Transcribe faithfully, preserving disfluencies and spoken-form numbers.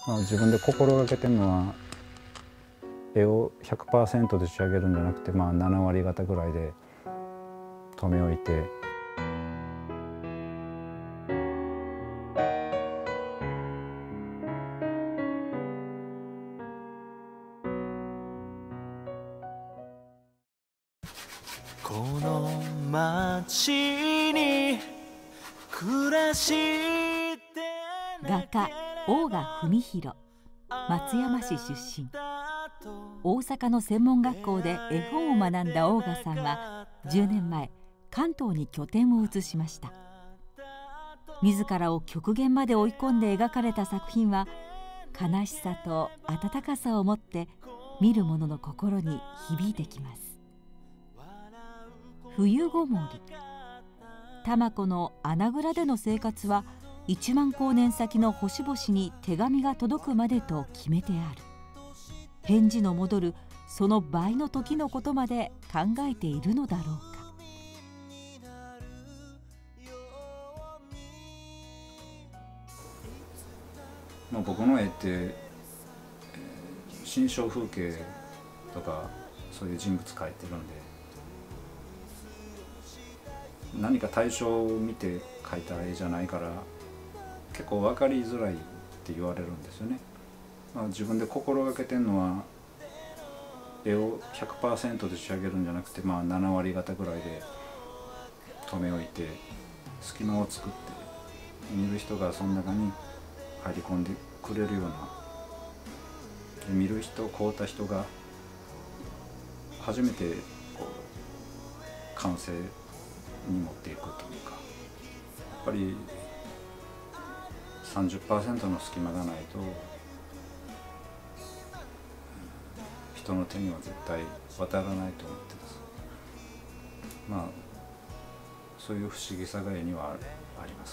まあ、自分で心がけてるのは絵を ひゃくパーセント で仕上げるんじゃなくて、まあ、なな割方ぐらいで留め置いて。 この街に暮らして画家大賀文弘、松山市出身。大阪の専門学校で絵本を学んだ大賀さんはじゅうねんまえ関東に拠点を移しました。自らを極限まで追い込んで描かれた作品は悲しさと温かさを持って見る者の心に響いてきます。冬ごもり、多摩湖の穴蔵での生活はいちまん光年先の星々に手紙が届くまでと決めてある。返事の戻るその倍の時のことまで考えているのだろうか。 まあ、僕の絵って、えー、心象風景とかそういう人物描いてるんで、何か対象を見て描いた絵じゃないから結構分かりづらいって言われるんですよね。まあ、自分で心がけてるのは絵を ひゃくパーセント で仕上げるんじゃなくて、まあ、なな割方ぐらいで留め置いて隙間を作って見る人がその中に入り込んでくれるような、見る人買うた人が初めてこう完成に持っていくというか、やっぱり さんじゅっパーセント の隙間がないと人の手には絶対渡らないと思ってます。まあそういう不思議さが絵にはあります。